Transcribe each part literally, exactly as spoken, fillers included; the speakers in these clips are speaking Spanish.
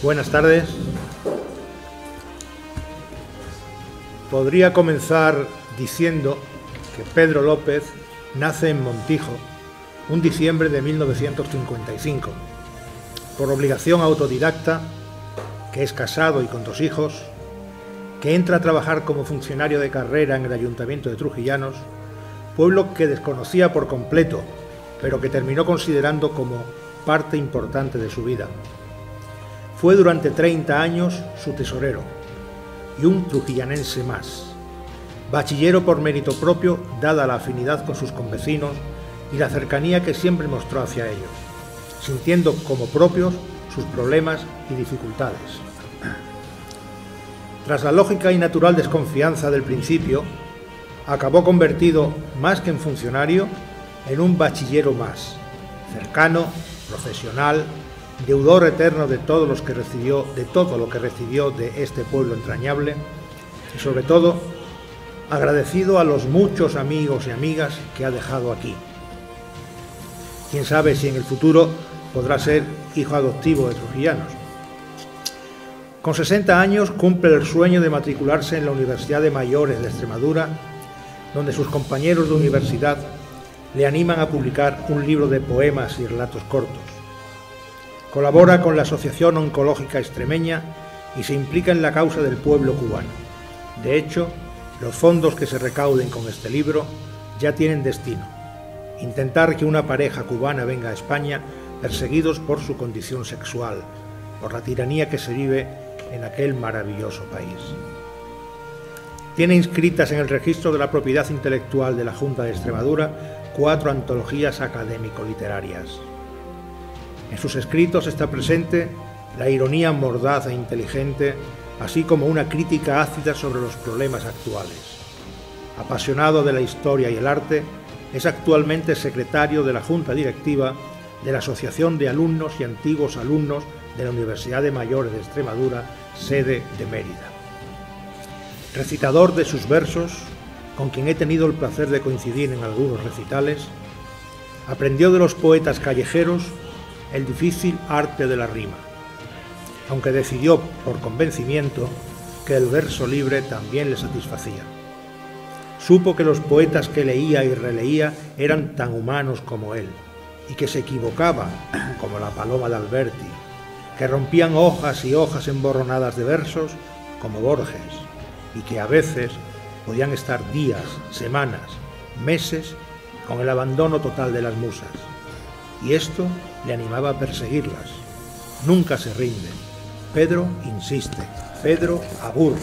Buenas tardes. Podría comenzar diciendo que Pedro López nace en Montijo un diciembre de mil novecientos cincuenta y cinco, por obligación autodidacta, que es casado y con dos hijos, que entra a trabajar como funcionario de carrera en el Ayuntamiento de Trujillanos, pueblo que desconocía por completo, pero que terminó considerando como parte importante de su vida. Fue durante treinta años su tesorero y un trujillanense más, bachillero por mérito propio, dada la afinidad con sus convecinos y la cercanía que siempre mostró hacia ellos, sintiendo como propios sus problemas y dificultades. Tras la lógica y natural desconfianza del principio, acabó convertido, más que en funcionario, en un bachillero más, cercano, profesional, deudor eterno de todos los que recibió, de todo lo que recibió de este pueblo entrañable y, sobre todo, agradecido a los muchos amigos y amigas que ha dejado aquí. Quién sabe si en el futuro podrá ser hijo adoptivo de trujillanos. Con sesenta años cumple el sueño de matricularse en la Universidad de Mayores de Extremadura, donde sus compañeros de universidad le animan a publicar un libro de poemas y relatos cortos. Colabora con la Asociación Oncológica Extremeña y se implica en la causa del pueblo cubano. De hecho, los fondos que se recauden con este libro ya tienen destino: intentar que una pareja cubana venga a España perseguidos por su condición sexual, por la tiranía que se vive en aquel maravilloso país. Tiene inscritas en el registro de la propiedad intelectual de la Junta de Extremadura cuatro antologías académico-literarias. En sus escritos está presente la ironía mordaz e inteligente, así como una crítica ácida sobre los problemas actuales. Apasionado de la historia y el arte, es actualmente secretario de la Junta Directiva de la Asociación de Alumnos y Antiguos Alumnos de la Universidad de Mayores de Extremadura, sede de Mérida. Recitador de sus versos, con quien he tenido el placer de coincidir en algunos recitales, aprendió de los poetas callejeros el difícil arte de la rima, aunque decidió por convencimiento que el verso libre también le satisfacía. Supo que los poetas que leía y releía eran tan humanos como él, y que se equivocaban, como la Paloma de Alberti, que rompían hojas y hojas emborronadas de versos, como Borges, y que a veces podían estar días, semanas, meses, con el abandono total de las musas. Y esto le animaba a perseguirlas. Nunca se rinde. Pedro insiste. Pedro aburre.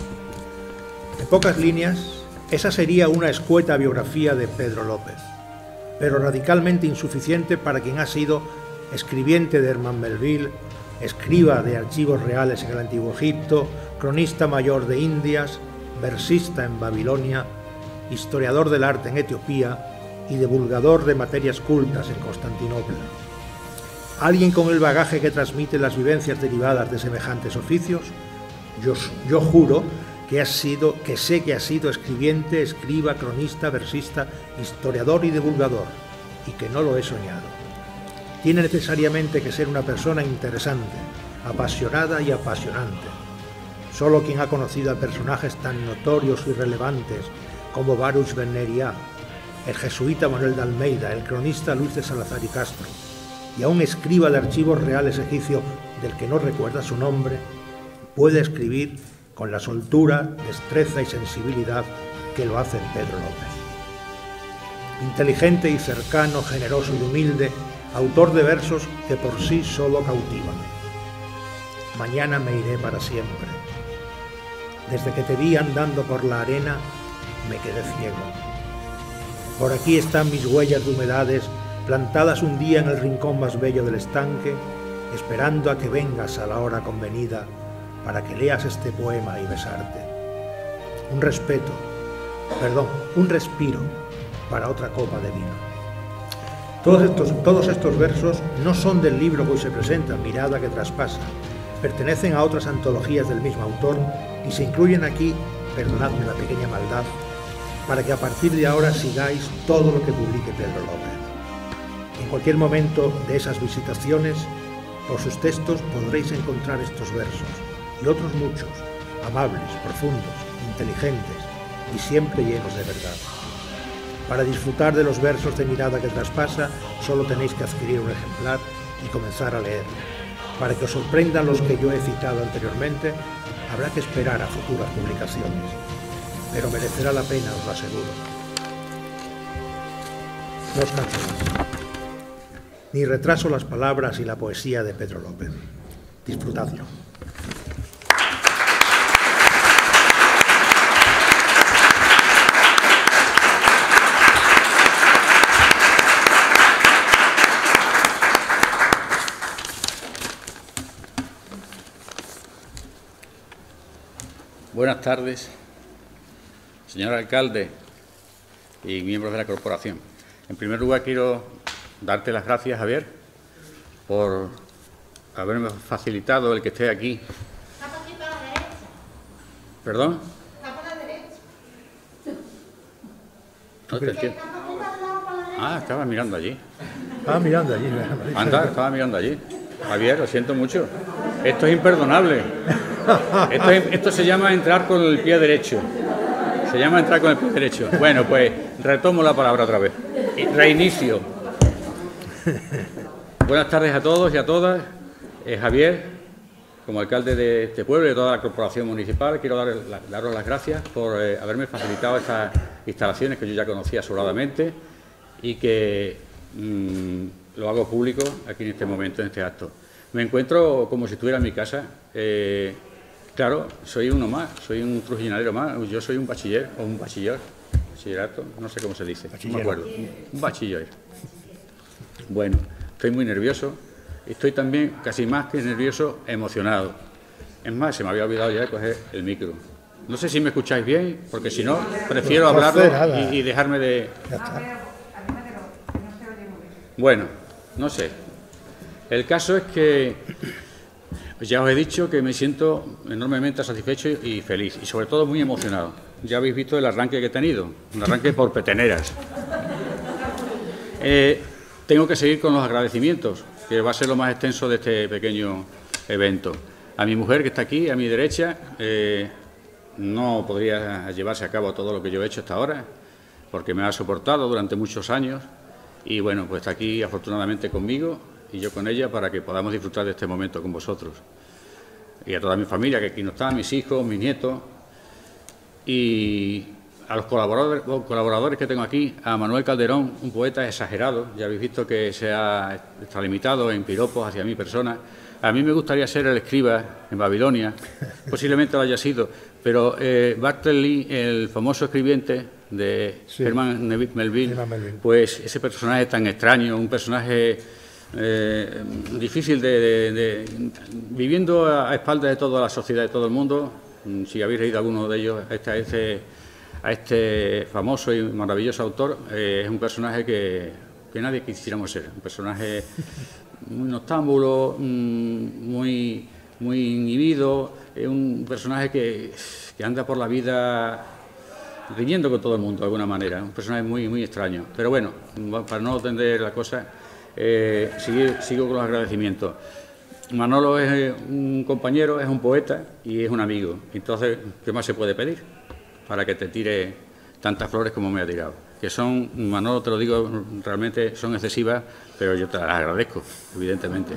En pocas líneas, esa sería una escueta biografía de Pedro López, pero radicalmente insuficiente para quien ha sido escribiente de Herman Melville, escriba de archivos reales en el Antiguo Egipto, cronista mayor de Indias, versista en Babilonia, historiador del arte en Etiopía y divulgador de materias cultas en Constantinopla. ¿Alguien con el bagaje que transmite las vivencias derivadas de semejantes oficios? Yo, yo juro que, ha sido, que sé que ha sido escribiente, escriba, cronista, versista, historiador y divulgador, y que no lo he soñado. Tiene necesariamente que ser una persona interesante, apasionada y apasionante. Solo quien ha conocido a personajes tan notorios y relevantes como Baruch Ben Neria, el jesuita Manuel de Almeida, el cronista Luis de Salazar y Castro, y a un escriba de archivos reales egipcio del que no recuerda su nombre, puede escribir con la soltura, destreza y sensibilidad que lo hace Pedro López. Inteligente y cercano, generoso y humilde, autor de versos que por sí solo cautivan. Mañana me iré para siempre. Desde que te vi andando por la arena, me quedé ciego. Por aquí están mis huellas de humedades, plantadas un día en el rincón más bello del estanque, esperando a que vengas a la hora convenida para que leas este poema y besarte. Un respeto, perdón, un respiro para otra copa de vino. Todos estos, todos estos versos no son del libro que hoy se presenta, Mirada que traspasa. Pertenecen a otras antologías del mismo autor y se incluyen aquí, perdonadme la pequeña maldad, para que a partir de ahora sigáis todo lo que publique Pedro López. En cualquier momento de esas visitaciones, Por sus textos podréis encontrar estos versos y otros muchos, amables, profundos, inteligentes y siempre llenos de verdad. Para disfrutar de los versos de Mirada que traspasa, solo tenéis que adquirir un ejemplar y comenzar a leer. Para que os sorprendan los que yo he citado anteriormente, habrá que esperar a futuras publicaciones, pero merecerá la pena, os lo aseguro. No os canséis. Ni retraso las palabras y la poesía de Pedro López. Disfrutadlo. Buenas tardes, señor alcalde y miembros de la corporación. En primer lugar, quiero darte las gracias, Javier, por haberme facilitado el que esté aquí. Está por aquí para la derecha. ¿Perdón? Está por la derecha. No te entiendo. Está por aquí para la derecha. Ah, estaba mirando allí. Estaba mirando allí. Anda, estaba mirando allí. Javier, lo siento mucho. Esto es imperdonable. Esto, es- esto se llama entrar con el pie derecho. Se llama entrar con el pie derecho. Bueno, pues retomo la palabra otra vez. Y reinicio. Buenas tardes a todos y a todas. Eh, Javier, como alcalde de este pueblo y de toda la corporación municipal, quiero dar, la- daros las gracias por eh, haberme facilitado estas instalaciones que yo ya conocía sobradamente y que mm, lo hago público aquí en este momento, en este acto. Me encuentro como si estuviera en mi casa. Eh, claro, soy uno más, soy un trujillanero más. Yo soy un bachiller o un bachiller, bachillerato, no sé cómo se dice, no me acuerdo. Un bachiller. Bueno, estoy muy nervioso. Estoy también, casi más que nervioso, emocionado. Es más, se me había olvidado ya de coger el micro. No sé si me escucháis bien, porque si no, prefiero No hace hablarlo nada. y, y dejarme de... Ya está. Bueno, no sé. El caso es que pues ya os he dicho que me siento enormemente satisfecho y feliz, y sobre todo muy emocionado. Ya habéis visto el arranque que he tenido, un arranque por peteneras. Eh, tengo que seguir con los agradecimientos, que va a ser lo más extenso de este pequeño evento. A mi mujer, que está aquí, a mi derecha, eh, no podría llevarse a cabo todo lo que yo he hecho hasta ahora, porque me ha soportado durante muchos años, y bueno, pues está aquí afortunadamente conmigo, y yo con ella, para que podamos disfrutar de este momento con vosotros. Y a toda mi familia, que aquí no está, mis hijos, mis nietos, y a los colaboradores, los colaboradores que tengo aquí, a Manuel Calderón, un poeta exagerado, ya habéis visto que se ha extralimitado en piropos hacia mi persona. A mí me gustaría ser el escriba en Babilonia, posiblemente lo haya sido, pero eh, Bartleby, el famoso escribiente de Sí. Herman Nevi- Melville, Herman Melville. pues ese personaje tan extraño, un personaje eh, difícil de, de- de- viviendo a, a espaldas de toda la sociedad, de todo el mundo. Mm, Si habéis leído alguno de ellos, a este, a este, a este famoso y maravilloso autor, eh, es un personaje que, que nadie quisiéramos ser, un personaje muy noctámbulo, mm, muy, muy inhibido, es un personaje que, que anda por la vida riñendo con todo el mundo de alguna manera, un personaje muy, muy extraño. Pero bueno, para no tender la cosa, eh, sigo, sigo con los agradecimientos. Manolo es eh, un compañero, es un poeta y es un amigo. Entonces, ¿qué más se puede pedir para que te tire tantas flores como me ha tirado? Que son, Manolo, te lo digo, realmente son excesivas, pero yo te las agradezco, evidentemente.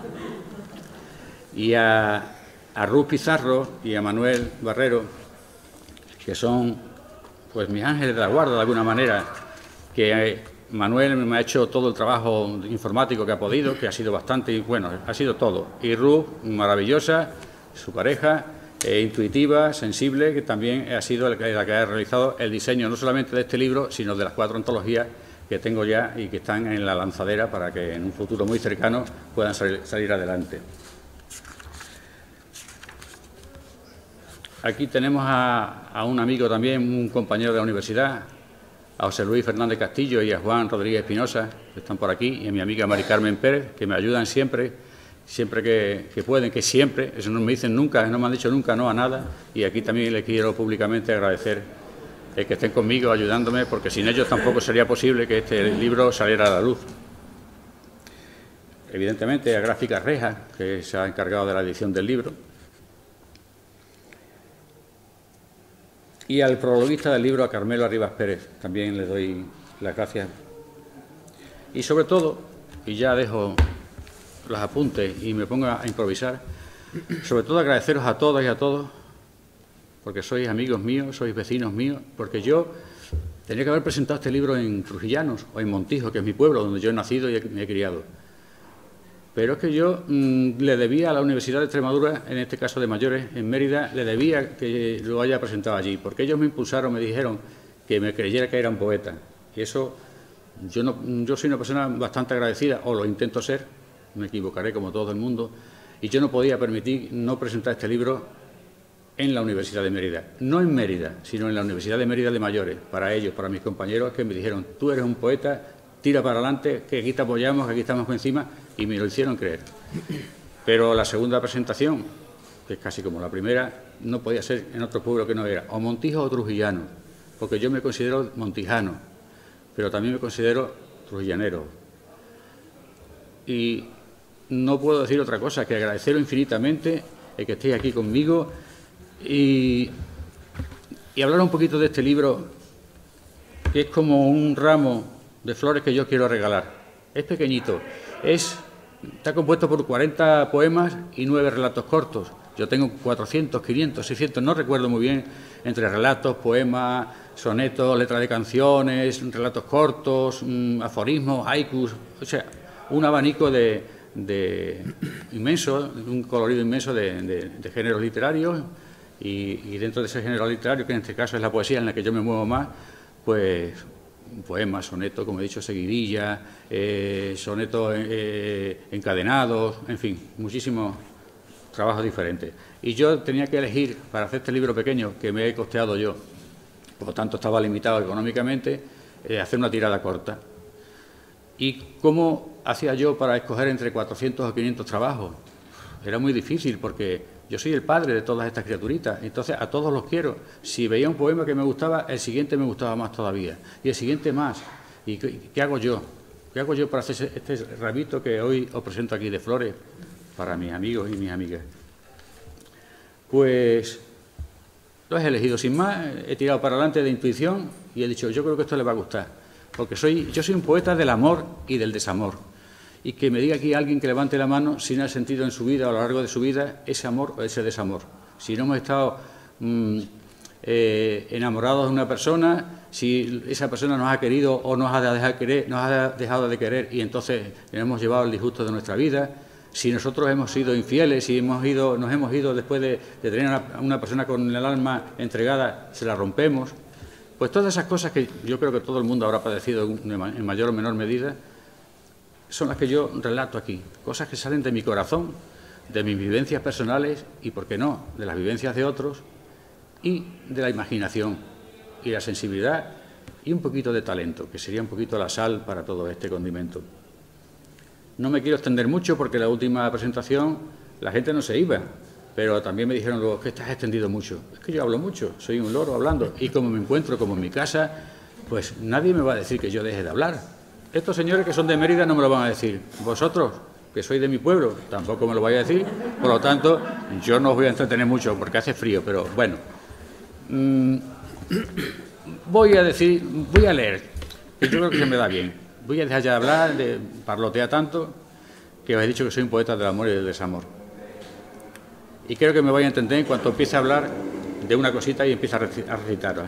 Y a, a Ruth Pizarro y a Manuel Barrero, que son pues mis ángeles de la guarda de alguna manera, que eh, Manuel me ha hecho todo el trabajo informático que ha podido, que ha sido bastante, y bueno, ha sido todo. Y Ruth, maravillosa, su pareja, eh, intuitiva, sensible, que también ha sido la que, la que ha realizado el diseño no solamente de este libro, sino de las cuatro antologías que tengo ya y que están en la lanzadera para que en un futuro muy cercano puedan salir, salir adelante. Aquí tenemos a, a un amigo también, un compañero de la universidad, a José Luis Fernández Castillo y a Juan Rodríguez Espinosa, que están por aquí, y a mi amiga Mari Carmen Pérez, que me ayudan siempre, siempre que, que pueden, que siempre, eso no me dicen nunca, no me han dicho nunca no a nada, y aquí también les quiero públicamente agradecer el que estén conmigo ayudándome, porque sin ellos tampoco sería posible que este libro saliera a la luz. evidentemente, a Gráficas Rejas, que se ha encargado de la edición del libro, y al prologuista del libro, a Carmelo Arribas Pérez, también le doy las gracias. Y sobre todo, y ya dejo los apuntes y me pongo a improvisar, sobre todo agradeceros a todas y a todos, porque sois amigos míos, sois vecinos míos, porque yo tenía que haber presentado este libro en Trujillanos o en Montijo, que es mi pueblo, donde yo he nacido y me he criado. Pero es que yo mmm, le debía a la Universidad de Extremadura, en este caso de mayores, en Mérida, le debía que lo haya presentado allí, porque ellos me impulsaron, me dijeron que me creyera que era un poeta. Y eso, yo, no, yo soy una persona bastante agradecida, o lo intento ser, me equivocaré como todo el mundo, y yo no podía permitir no presentar este libro en la Universidad de Mérida. No en Mérida, sino en la Universidad de Mérida de mayores, para ellos, para mis compañeros, que me dijeron, tú eres un poeta, tira para adelante, que aquí te apoyamos, que aquí estamos por encima, y me lo hicieron creer. Pero la segunda presentación, que es casi como la primera, no podía ser en otro pueblo que no era o Montijo o Trujillano, porque yo me considero montijano, pero también me considero trujillanero. Y no puedo decir otra cosa que agradeceros infinitamente el que estéis aquí conmigo y, y hablar un poquito de este libro, que es como un ramo de flores que yo quiero regalar. Es pequeñito, es, está compuesto por cuarenta poemas y nueve relatos cortos. Yo tengo cuatrocientos, quinientos, seiscientos, no recuerdo muy bien, entre relatos, poemas, sonetos, letras de canciones, relatos cortos, mmm, aforismos, haikus, o sea, un abanico de, de inmenso, un colorido inmenso de, de, de géneros literarios y, y dentro de ese género literario, que en este caso es la poesía en la que yo me muevo más, pues poemas, sonetos, como he dicho, seguidillas, eh, sonetos eh, encadenados, en fin, muchísimos trabajos diferentes. Y yo tenía que elegir, para hacer este libro pequeño, que me he costeado yo, por lo tanto estaba limitado económicamente, eh, hacer una tirada corta. ¿Y cómo hacía yo para escoger entre cuatrocientos o quinientos trabajos? Era muy difícil, porque yo soy el padre de todas estas criaturitas, entonces a todos los quiero. Si veía un poema que me gustaba, el siguiente me gustaba más todavía, y el siguiente más. ¿Y qué, qué hago yo? ¿Qué hago yo para hacer este ramito que hoy os presento aquí de flores para mis amigos y mis amigas? Pues lo he elegido sin más, he tirado para adelante de intuición y he dicho, yo creo que esto le va a gustar, porque soy, yo soy un poeta del amor y del desamor. Y que me diga aquí alguien que levante la mano si no ha sentido en su vida, a lo largo de su vida, ese amor o ese desamor. Si no hemos estado mmm, eh, enamorados de una persona, si esa persona nos ha querido o nos ha dejado, querer, nos ha dejado de querer y entonces nos hemos llevado el disgusto de nuestra vida, si nosotros hemos sido infieles, si hemos ido, nos hemos ido después de, de tener a una, una persona con el alma entregada, se la rompemos. Pues todas esas cosas que yo creo que todo el mundo habrá padecido en mayor o menor medida, son las que yo relato aquí, cosas que salen de mi corazón, de mis vivencias personales y, por qué no, de las vivencias de otros y de la imaginación y la sensibilidad y un poquito de talento, que sería un poquito la sal para todo este condimento. No me quiero extender mucho porque la última presentación la gente no se iba, pero también me dijeron luego que estás extendido mucho. Es que yo hablo mucho, soy un loro hablando y como me encuentro como en mi casa, pues nadie me va a decir que yo deje de hablar. Estos señores que son de Mérida no me lo van a decir. Vosotros, que sois de mi pueblo, tampoco me lo vais a decir. Por lo tanto, yo no os voy a entretener mucho porque hace frío, pero bueno. Mmm, voy a decir, voy a leer, que yo creo que se me da bien. Voy a dejar ya de hablar, de parlotear tanto, que os he dicho que soy un poeta del amor y del desamor. Y creo que me vais a entender en cuanto empiece a hablar de una cosita y empiece a recitarla.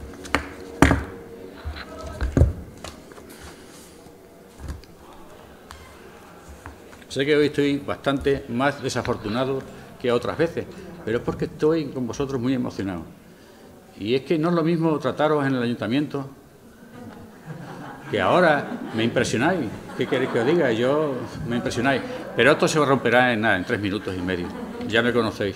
Sé que hoy estoy bastante más desafortunado que otras veces, pero es porque estoy con vosotros muy emocionado. Y es que no es lo mismo trataros en el ayuntamiento, que ahora me impresionáis. ¿Qué queréis que os diga? Yo me impresionáis. Pero esto se romperá en nada, en tres minutos y medio. Ya me conocéis.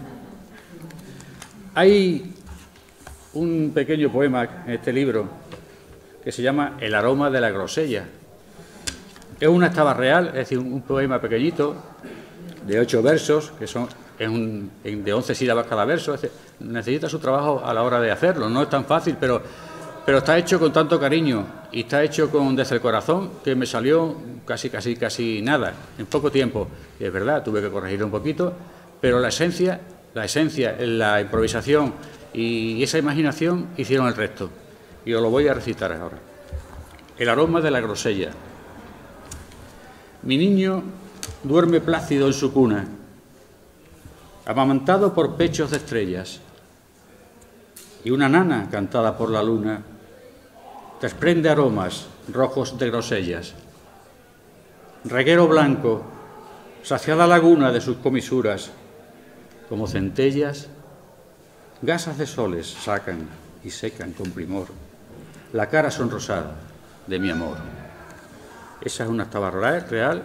Hay un pequeño poema en este libro que se llama El aroma de la grosella. Es una estaba real, es decir, un poema pequeñito, de ocho versos, que son es un, de once sílabas cada verso. Es decir, necesita su trabajo a la hora de hacerlo, no es tan fácil, pero pero está hecho con tanto cariño y está hecho con desde el corazón que me salió casi, casi, casi nada, en poco tiempo. Y es verdad, tuve que corregir un poquito, pero la esencia, la esencia, la improvisación y esa imaginación hicieron el resto. Y os lo voy a recitar ahora. El aroma de la grosella. Mi niño duerme plácido en su cuna, amamantado por pechos de estrellas, y una nana cantada por la luna desprende aromas rojos de grosellas. Reguero blanco, saciada laguna de sus comisuras, como centellas, gasas de soles sacan y secan con primor la cara sonrosada de mi amor. Esa es una octava real.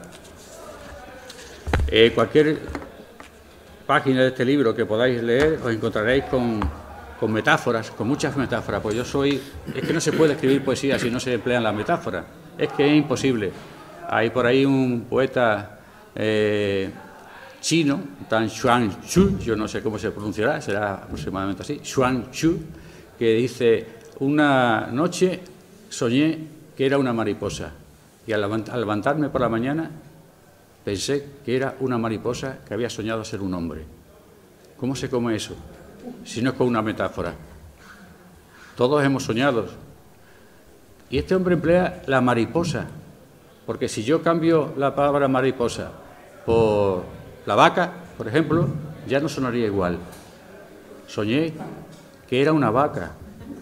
Eh, cualquier página de este libro que podáis leer os encontraréis con, con metáforas, con muchas metáforas, pues yo soy... Es que no se puede escribir poesía si no se emplean las metáforas, es que es imposible. Hay por ahí un poeta eh, chino, Tan Xuan Chu, yo no sé cómo se pronunciará, será aproximadamente así, Xuan Chu, que dice: una noche soñé que era una mariposa y al levantarme por la mañana pensé que era una mariposa que había soñado ser un hombre. ¿Cómo se come eso? Si no es con una metáfora. Todos hemos soñado. Y este hombre emplea la mariposa, porque si yo cambio la palabra mariposa por la vaca, por ejemplo, ya no sonaría igual. Soñé que era una vaca.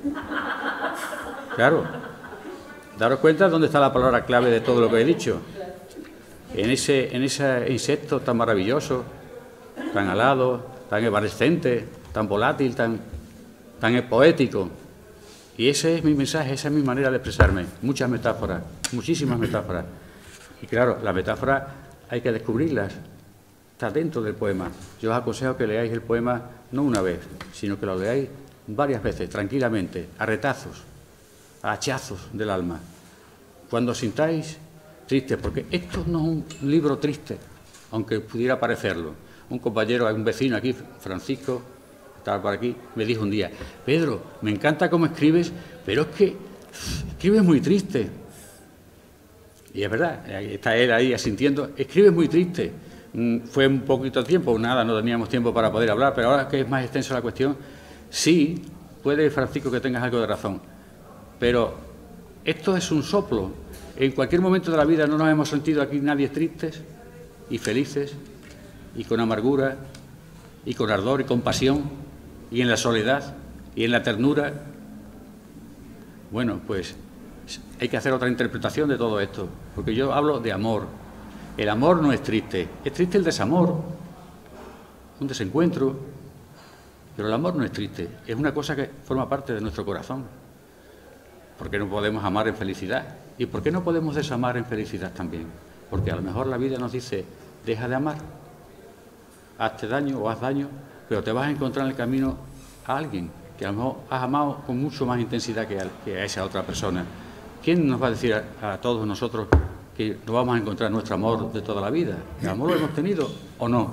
Claro. Daros cuenta dónde está la palabra clave de todo lo que he dicho. En ese, en ese insecto tan maravilloso, tan alado, tan evanescente, tan volátil, tan, tan poético. Y ese es mi mensaje, esa es mi manera de expresarme. Muchas metáforas, muchísimas metáforas. Y claro, las metáforas hay que descubrirlas. Está dentro del poema. Yo os aconsejo que leáis el poema no una vez, sino que lo leáis varias veces, tranquilamente, a retazos, a hachazos del alma. Cuando os sintáis tristes, porque esto no es un libro triste, aunque pudiera parecerlo. Un compañero, un vecino aquí, Francisco, estaba por aquí, me dijo un día: Pedro, me encanta cómo escribes, pero es que escribes muy triste. Y es verdad, está él ahí asintiendo, escribes muy triste. Fue un poquito tiempo, nada, no teníamos tiempo para poder hablar, pero ahora que es más extensa la cuestión, sí, puede, Francisco, que tengas algo de razón, pero esto es un soplo. En cualquier momento de la vida no nos hemos sentido aquí nadie tristes y felices y con amargura y con ardor y con pasión y en la soledad y en la ternura. Bueno, pues hay que hacer otra interpretación de todo esto, porque yo hablo de amor. El amor no es triste, es triste el desamor, un desencuentro, pero el amor no es triste, es una cosa que forma parte de nuestro corazón. ¿Por qué no podemos amar en felicidad? ¿Y por qué no podemos desamar en felicidad también? Porque a lo mejor la vida nos dice: deja de amar, hazte daño o haz daño, pero te vas a encontrar en el camino a alguien que a lo mejor has amado con mucho más intensidad que a, que a esa otra persona. ¿Quién nos va a decir a, a todos nosotros que nos vamos a encontrar nuestro amor de toda la vida? ¿El amor lo hemos tenido o no?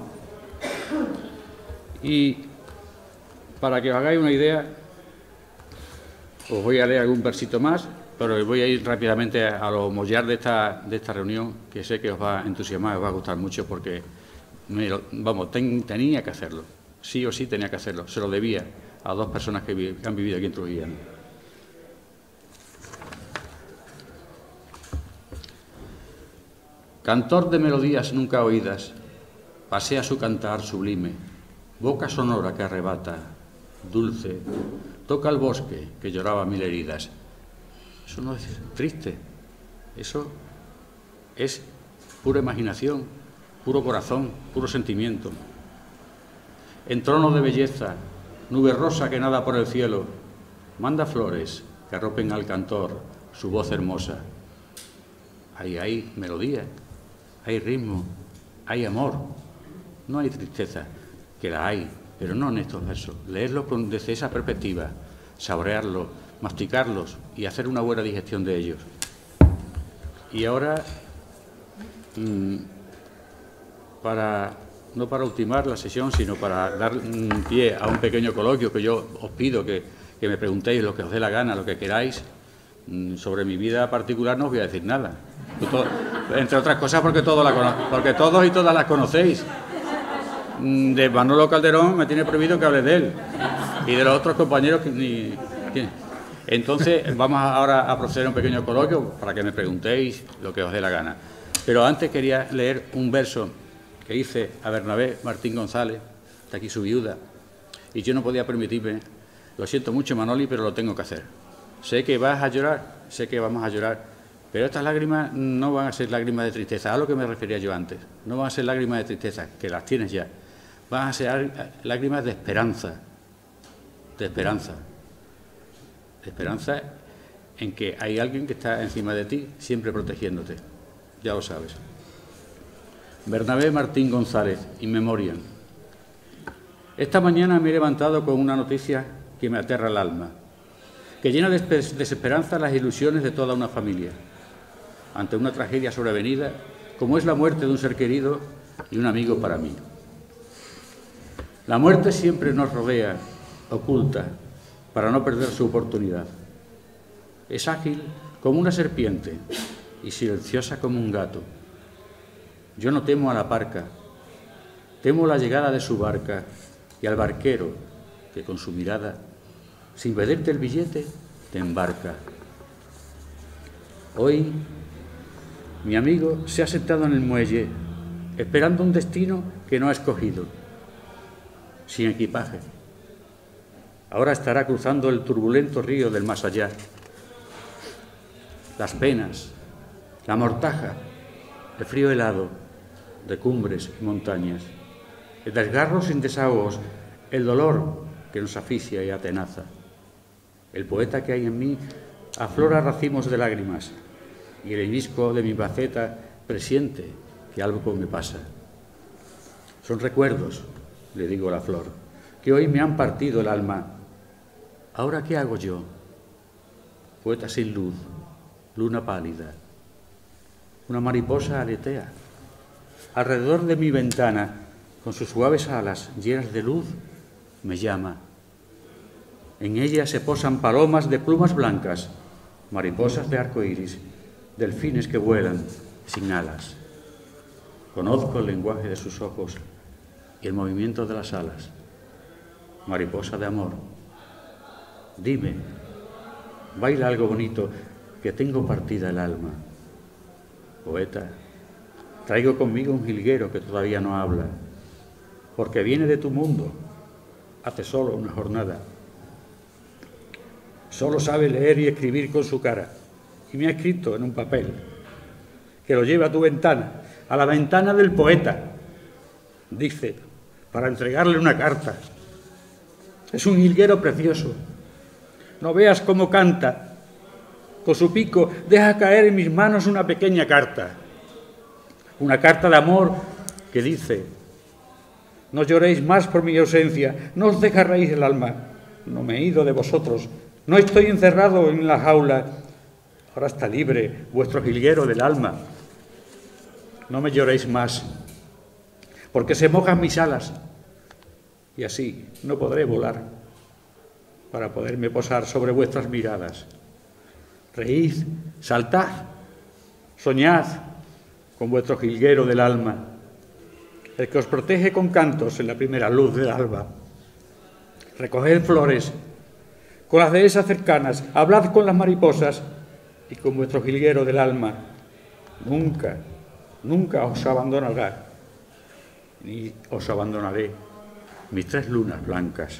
Y para que os hagáis una idea, os voy a leer algún versito más, pero voy a ir rápidamente a lo mollar de esta, de esta reunión, que sé que os va a entusiasmar, os va a gustar mucho, porque me lo, vamos, ten, tenía que hacerlo, sí o sí tenía que hacerlo, se lo debía a dos personas que, vi, que han vivido aquí en Trujillo. Cantor de melodías nunca oídas, pasea su cantar sublime, boca sonora que arrebata, dulce, toca el bosque que lloraba mil heridas. Eso no es triste, eso es pura imaginación, puro corazón, puro sentimiento. En trono de belleza, nube rosa que nada por el cielo, manda flores que arropen al cantor su voz hermosa. Ahí hay melodía, hay ritmo, hay amor, no hay tristeza, que la hay, pero no en estos versos. Leerlos con, desde esa perspectiva, saborearlos, masticarlos y hacer una buena digestión de ellos. Y ahora, mmm, para, no para ultimar la sesión, sino para dar un pie a un pequeño coloquio que yo os pido que, que me preguntéis lo que os dé la gana, lo que queráis. Sobre mi vida particular no os voy a decir nada. Todo, entre otras cosas porque, todo la, porque todos y todas las conocéis. De Manolo Calderón me tiene prohibido que hable de él. Y de los otros compañeros que ni... Que, entonces vamos ahora a proceder a un pequeño coloquio para que me preguntéis lo que os dé la gana. Pero antes quería leer un verso que hice a Bernabé Martín González, está aquí su viuda, y yo no podía permitirme, lo siento mucho Manoli, pero lo tengo que hacer. Sé que vas a llorar, sé que vamos a llorar, pero estas lágrimas no van a ser lágrimas de tristeza, a lo que me refería yo antes, no van a ser lágrimas de tristeza, que las tienes ya, van a ser lágrimas de esperanza, de esperanza, de esperanza en que hay alguien que está encima de ti, siempre protegiéndote, ya lo sabes. Bernabé Martín González, In Memoriam. Esta mañana me he levantado con una noticia que me aterra el alma, que llena de desesperanza las ilusiones de toda una familia, ante una tragedia sobrevenida, como es la muerte de un ser querido y un amigo para mí. La muerte siempre nos rodea, oculta, para no perder su oportunidad. Es ágil como una serpiente y silenciosa como un gato. Yo no temo a la parca, temo la llegada de su barca y al barquero que con su mirada, sin pedirte el billete, te embarca. Hoy, mi amigo se ha sentado en el muelle, esperando un destino que no ha escogido, sin equipaje. Ahora estará cruzando el turbulento río del más allá. Las penas, la mortaja, el frío helado de cumbres y montañas, el desgarro sin desahogos, el dolor que nos asfixia y atenaza. El poeta que hay en mí aflora racimos de lágrimas y el hibisco de mi faceta presiente que algo me pasa. Son recuerdos, le digo a la flor, que hoy me han partido el alma. ¿Ahora qué hago yo? Poeta sin luz, luna pálida. Una mariposa aletea. Alrededor de mi ventana, con sus suaves alas llenas de luz, me llama. En ella se posan palomas de plumas blancas, mariposas de arco iris, delfines que vuelan sin alas. Conozco el lenguaje de sus ojos y el movimiento de las alas. Mariposa de amor, dime, baila algo bonito, que tengo partida el alma. Poeta, traigo conmigo un jilguero que todavía no habla, porque viene de tu mundo, hace solo una jornada. Solo sabe leer y escribir con su cara, y me ha escrito en un papel, que lo lleva a tu ventana, a la ventana del poeta. Dice, para entregarle una carta. Es un jilguero precioso. No veas cómo canta. Con su pico deja caer en mis manos una pequeña carta. Una carta de amor que dice, no lloréis más por mi ausencia, no os desgarréis el alma. No me he ido de vosotros, no estoy encerrado en la jaula. Ahora está libre vuestro jilguero del alma. No me lloréis más, porque se mojan mis alas, y así no podré volar para poderme posar sobre vuestras miradas. Reíd, saltad, soñad con vuestro jilguero del alma, el que os protege con cantos en la primera luz del alba. Recoged flores, con las dehesas cercanas, hablad con las mariposas y con vuestro jilguero del alma. Nunca, nunca os abandonará, ni os abandonaré mis tres lunas blancas.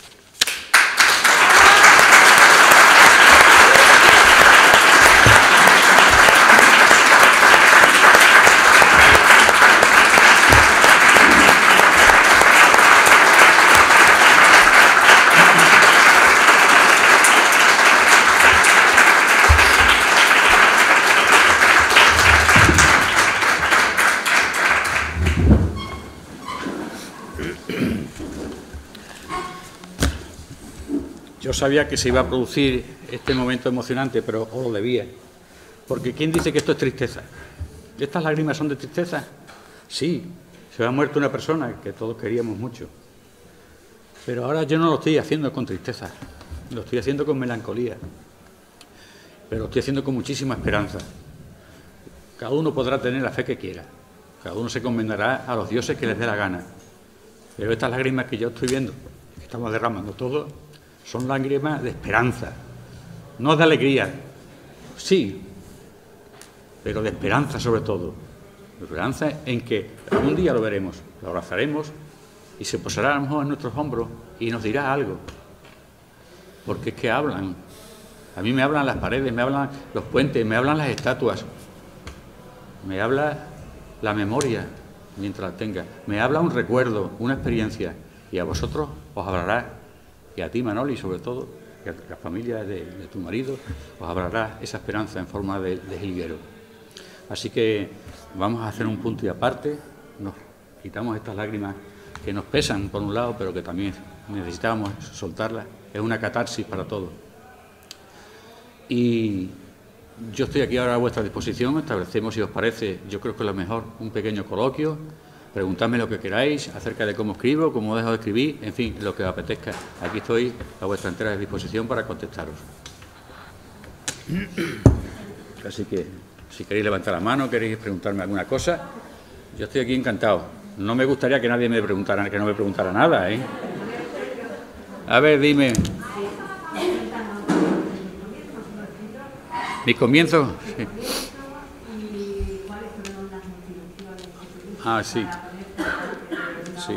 Yo sabía que se iba a producir este momento emocionante, pero os lo debía. Porque ¿quién dice que esto es tristeza? ¿Estas lágrimas son de tristeza? Sí, se ha muerto una persona que todos queríamos mucho. Pero ahora yo no lo estoy haciendo con tristeza. lo estoy haciendo con melancolía, pero lo estoy haciendo con muchísima esperanza. Cada uno podrá tener la fe que quiera, cada uno se encomendará a los dioses que les dé la gana, pero estas lágrimas que yo estoy viendo, que estamos derramando todos, son lágrimas de esperanza, no de alegría, sí, pero de esperanza sobre todo, de esperanza en que algún día lo veremos, lo abrazaremos y se posará a lo mejor en nuestros hombros y nos dirá algo, porque es que hablan, a mí me hablan las paredes, me hablan los puentes, me hablan las estatuas, me habla la memoria mientras la tenga, me habla un recuerdo, una experiencia, y a vosotros os hablará, y a ti, Manoli, sobre todo, y a la familia de, de tu marido, os hablará esa esperanza en forma de, de jilguero. Así que vamos a hacer un punto y aparte, nos quitamos estas lágrimas que nos pesan por un lado, pero que también necesitamos soltarlas, es una catarsis para todos. Y yo estoy aquí ahora a vuestra disposición, establecemos, si os parece, yo creo que es lo mejor, un pequeño coloquio, preguntadme lo que queráis acerca de cómo escribo, cómo dejo de escribir, en fin, lo que os apetezca. Aquí estoy a vuestra entera disposición para contestaros. Así que, si queréis levantar la mano, queréis preguntarme alguna cosa, yo estoy aquí encantado. No me gustaría que nadie me preguntara, que no me preguntara nada, ¿eh? A ver, dime. ¿Mis comienzos? Sí. Ah, sí. Sí.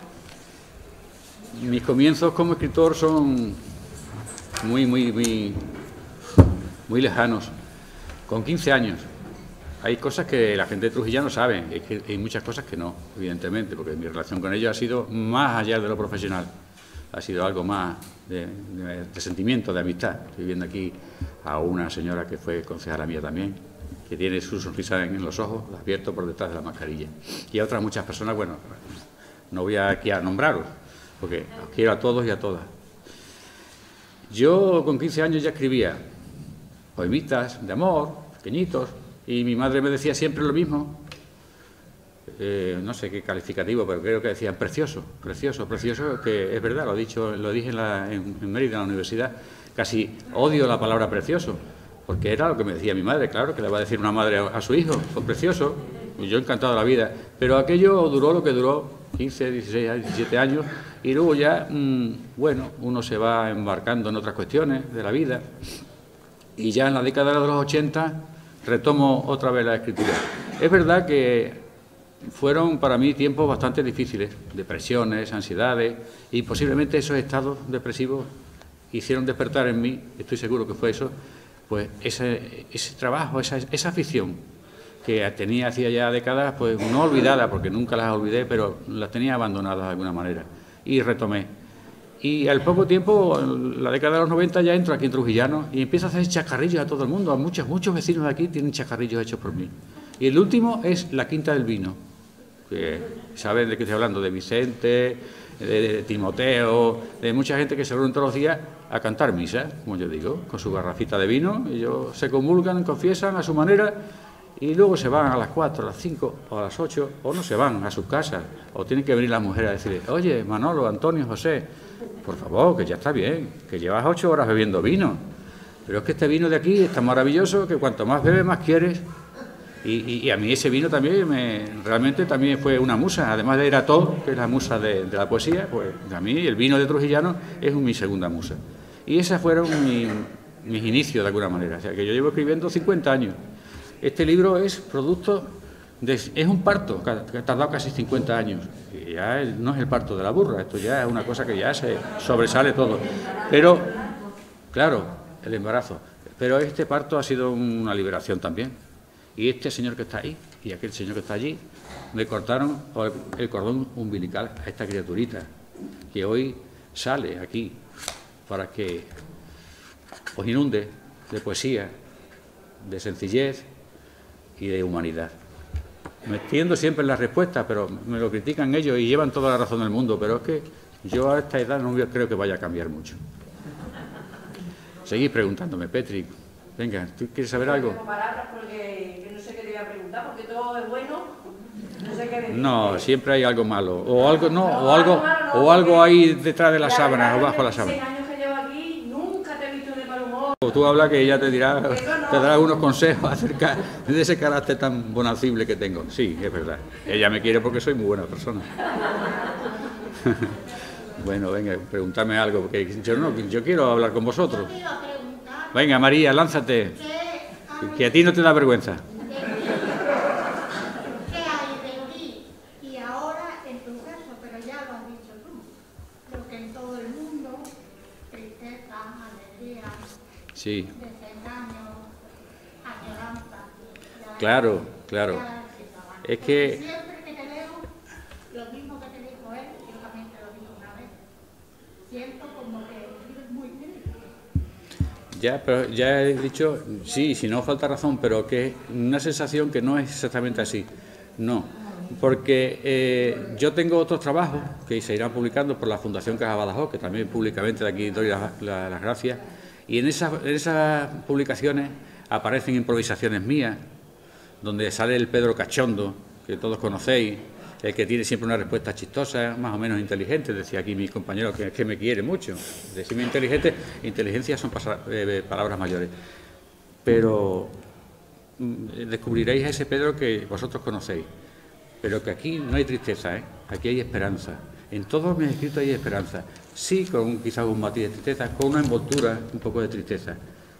Mis comienzos como escritor son muy, muy, muy, muy lejanos. Con quince años. Hay cosas que la gente de Trujillano sabe, y que hay muchas cosas que no, evidentemente, porque mi relación con ellos ha sido más allá de lo profesional. Ha sido algo más de, de, de sentimiento, de amistad. Estoy viendo aquí a una señora que fue concejala mía también, que tiene su sonrisa en, en los ojos, abierto por detrás de la mascarilla. Y a otras muchas personas, bueno, no voy aquí a nombraros, porque os quiero a todos y a todas. Yo con quince años ya escribía poemitas de amor, pequeñitos, y mi madre me decía siempre lo mismo. Eh, no sé qué calificativo, pero creo que decían precioso, precioso, precioso, que es verdad, lo he dicho, lo dije en, la, en, en Mérida, en la universidad, casi odio la palabra precioso, porque era lo que me decía mi madre, claro, que le va a decir una madre a, a su hijo, pues precioso, y yo encantado de la vida, pero aquello duró lo que duró, quince, dieciséis, diecisiete años, y luego ya, mmm, bueno, uno se va embarcando en otras cuestiones de la vida, y ya en la década de los ochenta retomo otra vez la escritura. Es verdad que fueron para mí tiempos bastante difíciles, depresiones, ansiedades, y posiblemente esos estados depresivos hicieron despertar en mí, estoy seguro que fue eso, pues ese, ese trabajo, esa, esa afición que tenía hacía ya décadas, pues no olvidada, porque nunca las olvidé, pero las tenía abandonadas de alguna manera, y retomé. Y al poco tiempo, en la década de los noventa, ya entro aquí en Trujillano y empiezo a hacer chacarrillos a todo el mundo, a muchos, muchos vecinos de aquí tienen chacarrillos hechos por mí. Y el último es la Quinta del Vino, que saben de qué estoy hablando, de Vicente, de, de Timoteo, de mucha gente que se reúne todos los días a cantar misa, como yo digo, con su garrafita de vino, y ellos se comulgan, confiesan a su manera, y luego se van a las cuatro, a las cinco o a las ocho, o no se van a sus casas, o tienen que venir las mujeres a decirle, oye, Manolo, Antonio, José, por favor, que ya está bien, que llevas ocho horas bebiendo vino, pero es que este vino de aquí es tan maravilloso que cuanto más bebes, más quieres. Y, y, y a mí ese vino también me, realmente también fue una musa, además de Eratón, que es la musa de, de la poesía, pues a mí el vino de Trujillano es mi segunda musa. Y esos fueron mi, mis inicios de alguna manera, o sea que yo llevo escribiendo cincuenta años. Este libro es producto, de, es un parto que ha tardado casi cincuenta años, y ya no es el parto de la burra, esto ya es una cosa que ya se sobresale todo. Pero, claro, el embarazo, pero este parto ha sido una liberación también. Y este señor que está ahí y aquel señor que está allí me cortaron el cordón umbilical a esta criaturita que hoy sale aquí para que os inunde de poesía, de sencillez y de humanidad. Me extiendo siempre en la respuesta, pero me lo critican ellos y llevan toda la razón del mundo, pero es que yo a esta edad no creo que vaya a cambiar mucho. Seguid preguntándome, Petri. Venga, ¿tú quieres saber algo? Tengo palabras porque que no sé qué te voy a preguntar, porque todo es bueno, no sé qué decir. No, siempre hay algo malo, o algo no, o algo, o algo ahí detrás de las sábanas o bajo las sábanas. seis años que llevo aquí, nunca tú, tú hablas que ella te dirá, te dará algunos consejos acerca de ese carácter tan bonacible que tengo. Sí, es verdad. Ella me quiere porque soy muy buena persona. Bueno, venga, preguntadme algo, porque yo no, yo quiero hablar con vosotros. Yo quiero preguntar Venga, María, lánzate, qué, que a ti no te da vergüenza. qué hay de ti y ahora en tu caso, pero ya lo has dicho tú, lo que en todo el mundo, tristeza, alegría, Sí, desengaño, añoranza. ya- claro, claro. ya lo has dicho antes. Es que Siempre que te leo, lo mismo que te dijo él, yo también te lo digo una vez, siento como que vives muy triste. ya, pero ya he dicho, sí, si no falta razón, pero que es una sensación que no es exactamente así. No, porque eh, yo tengo otros trabajos que se irán publicando por la Fundación Caja Badajoz, que también públicamente de aquí doy la- la- las gracias, y en esas, en esas publicaciones aparecen improvisaciones mías, donde sale el Pedro Cachondo, que todos conocéis, el que tiene siempre una respuesta chistosa, más o menos inteligente, decía aquí mi compañero que, que me quiere mucho. Decirme inteligente, inteligencia son pasa- eh, palabras mayores. Pero mm, descubriréis a ese Pedro que vosotros conocéis. Pero que aquí no hay tristeza, ¿eh? Aquí hay esperanza. En todos mis escritos hay esperanza. Sí, con quizás un matiz de tristeza, con una envoltura, un poco de tristeza.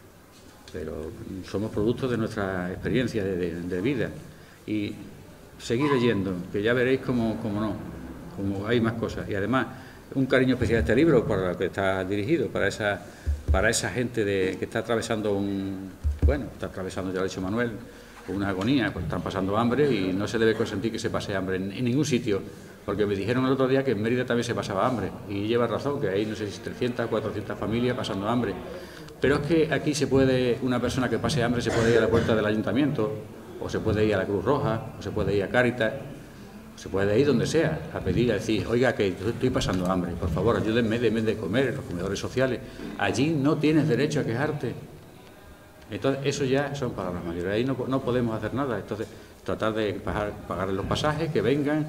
Pero somos productos de nuestra experiencia de, de- de vida. Y seguir leyendo, que ya veréis cómo, cómo no, como hay más cosas. Y además, un cariño especial a este libro para lo que está dirigido, para esa, para esa gente de, que está atravesando un, bueno, está atravesando, ya lo ha dicho Manuel, una agonía, pues están pasando hambre y no se debe consentir que se pase hambre en, en ningún sitio, porque me dijeron el otro día que en Mérida también se pasaba hambre, y lleva razón, que hay no sé si trescientas, cuatrocientas familias pasando hambre. Pero es que aquí se puede, una persona que pase hambre se puede ir a la puerta del ayuntamiento, o se puede ir a la Cruz Roja, o se puede ir a Cáritas, o se puede ir donde sea, a pedir, a decir, oiga, que yo estoy pasando hambre, por favor, ayúdenme, denme de comer, en los comedores sociales. Allí no tienes derecho a quejarte. Entonces, eso ya son palabras mayores, ahí no, no podemos hacer nada. Entonces, tratar de pagar, pagarles los pasajes, que vengan,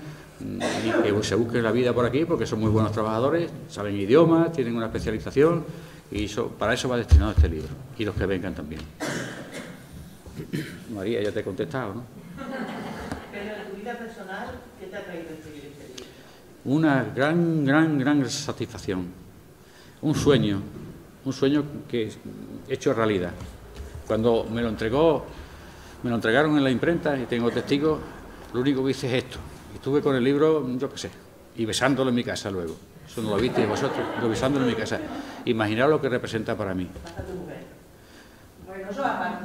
y que se busquen la vida por aquí, porque son muy buenos trabajadores, saben idiomas, tienen una especialización, y eso, para eso va destinado este libro, y los que vengan también. María, ya te he contestado, ¿no? Pero en tu vida personal, ¿qué te ha traído escribir este libro? Una gran, gran, gran satisfacción, un sueño, un sueño que es hecho realidad. Cuando me lo entregó, me lo entregaron en la imprenta y tengo testigos, lo único que hice es esto. Estuve con el libro, yo qué sé, y besándolo en mi casa luego. Eso no lo visteis vosotros, yo besándolo en mi casa. Imaginaos lo que representa para mí. Hasta tu mujer. Bueno, eso aparte.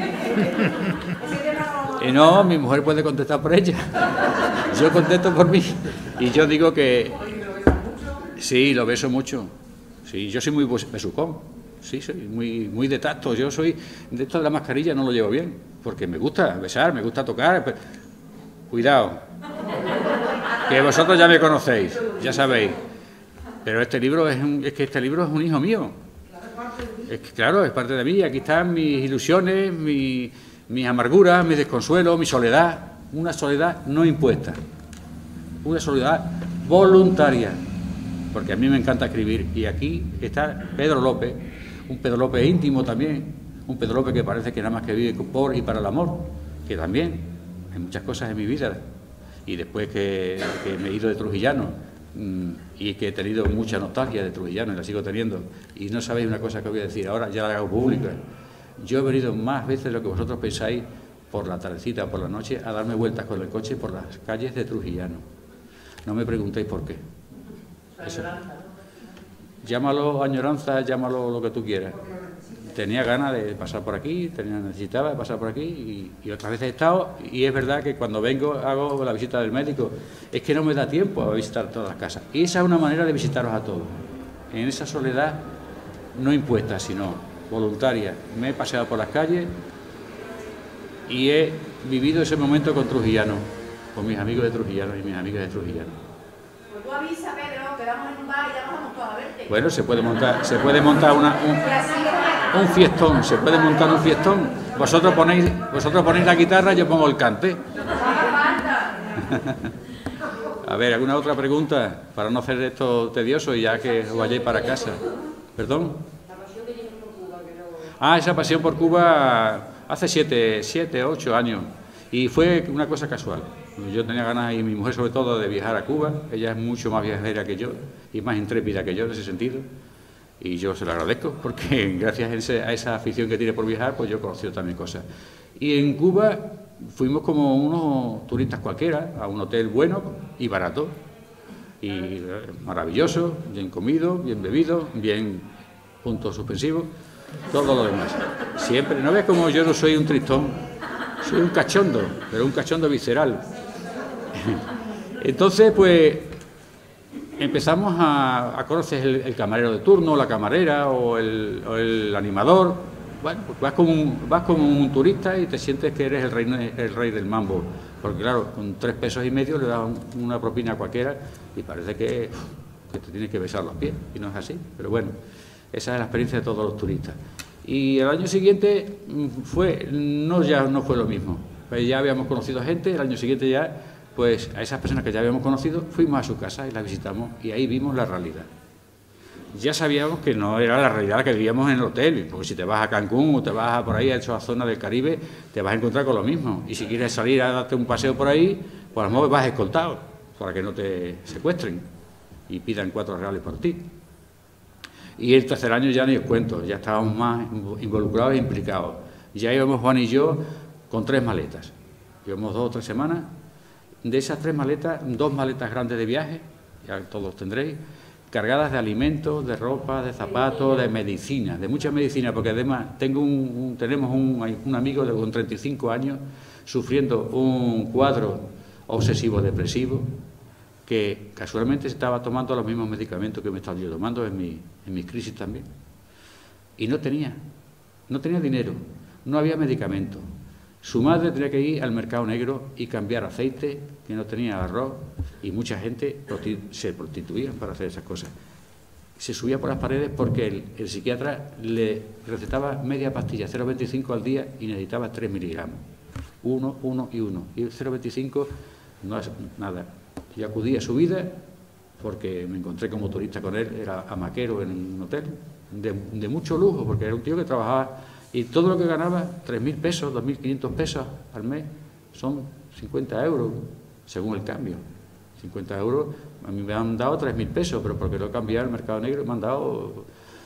Ese tema no- Y no, mi mujer puede contestar por ella. Yo contesto por mí. Y yo digo que Oye, ¿lo besas mucho? sí, lo beso mucho. Sí, yo soy muy bes- besucón. Sí, soy muy, muy de tacto. Yo soy, de esto de la mascarilla no lo llevo bien, porque me gusta besar, me gusta tocar. Pero cuidado, que vosotros ya me conocéis, ya sabéis. Pero este libro es, un, es que este libro es un hijo mío. Es que, claro, es parte de mí. Aquí están mis ilusiones, mi, mis amarguras, mis desconsuelos, mi soledad. Una soledad no impuesta. Una soledad voluntaria. Porque a mí me encanta escribir. Y aquí está Pedro López, un Pedro López íntimo también. Un Pedro López que parece que nada más que vive por y para el amor. Que también hay muchas cosas en mi vida. Y después que, que me he ido de Trujillano, y que he tenido mucha nostalgia de Trujillano y la sigo teniendo, y no sabéis una cosa que voy a decir ahora, ya la hago pública. Yo he venido más veces de lo que vosotros pensáis por la tardecita, por la noche, a darme vueltas con el coche por las calles de Trujillano. No me preguntéis por qué. Eso. Llámalo añoranza, llámalo lo que tú quieras. Tenía ganas de pasar por aquí, tenía, necesitaba de pasar por aquí y, y otras veces he estado, y es verdad que cuando vengo hago la visita del médico, es que no me da tiempo a visitar todas las casas. Y esa es una manera de visitaros a todos, en esa soledad no impuesta, sino voluntaria. Me he paseado por las calles y he vivido ese momento con Trujillano, con mis amigos de Trujillano y mis amigas de Trujillano. Pues tú avisa, Pedro, que vamos en un bar y ya nos vamos todos a verte. Bueno, se puede montar, se puede montar una, un, Y así un fiestón, se puede montar un fiestón. Vosotros ponéis, vosotros ponéis la guitarra, yo pongo el cante. A ver, ¿alguna otra pregunta? Para no hacer esto tedioso y ya que os vayáis para casa. ¿Perdón? Ah, esa pasión por Cuba hace siete, siete, ocho años. Y fue una cosa casual. Yo tenía ganas, y mi mujer sobre todo, de viajar a Cuba. Ella es mucho más viajera que yo y más intrépida que yo en ese sentido. Y yo se lo agradezco porque gracias a, ese, a esa afición que tiene por viajar, pues yo he conocido también cosas. Y en Cuba fuimos como unos turistas cualquiera, a un hotel bueno y barato. Y eh, maravilloso, bien comido, bien bebido, bien puntos suspensivos, todo lo demás. Siempre, ¿no ves como yo no soy un tristón? Soy un cachondo, pero un cachondo visceral. Entonces, pues, empezamos a, a conocer el, el camarero de turno, la camarera o el, o el animador. Bueno, pues vas como, un, vas como un turista y te sientes que eres el rey, el rey del mambo. Porque claro, con tres pesos y medio le das una propina a cualquiera y parece que, que te tienes que besar los pies. Y no es así, pero bueno, esa es la experiencia de todos los turistas. Y el año siguiente fue, no, ya no fue lo mismo. Pues ya habíamos conocido gente, el año siguiente ya, pues a esas personas que ya habíamos conocido, fuimos a su casa y las visitamos y ahí vimos la realidad. Ya sabíamos que no era la realidad que vivíamos en el hotel, porque si te vas a Cancún o te vas a por ahí a esa zona del Caribe, te vas a encontrar con lo mismo. Y si quieres salir a darte un paseo por ahí, pues a lo mejor vas escoltado, para que no te secuestren y pidan cuatro reales por ti. Y el tercer año ya ni os cuento, ya estábamos más involucrados e implicados. Ya íbamos Juan y yo con tres maletas. Llevamos dos o tres semanas. De esas tres maletas, dos maletas grandes de viaje, ya todos tendréis, cargadas de alimentos, de ropa, de zapatos, de medicina, de mucha medicina, porque además tengo un, un, tenemos un, un amigo de con treinta y cinco años sufriendo un cuadro obsesivo-depresivo, que casualmente estaba tomando los mismos medicamentos que me estaba yo tomando en, mi, en mis crisis también. Y no tenía, no tenía dinero, no había medicamento. Su madre tenía que ir al mercado negro y cambiar aceite, que no tenía arroz, y mucha gente se prostituía para hacer esas cosas. Se subía por las paredes porque el, el psiquiatra le recetaba media pastilla, cero coma veinticinco al día, y necesitaba tres miligramos. Uno, uno y uno. Y el cero coma veinticinco no es nada. Y acudí a su vida, porque me encontré como turista con él, era hamaquero en un hotel, de, de mucho lujo, porque era un tío que trabajaba, y todo lo que ganaba, tres mil pesos, dos mil quinientos pesos al mes, son cincuenta euros, según el cambio. cincuenta euros, a mí me han dado tres mil pesos, pero porque lo he cambiado al mercado negro me han dado